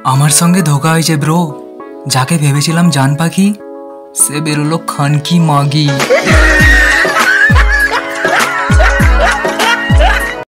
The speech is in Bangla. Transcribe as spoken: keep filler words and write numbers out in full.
আমার সঙ্গে ধোকা হয়েছে ব্রো। যাকে ভেবেছিলাম জান পাখি সে বেরোলো খানকি মাগি।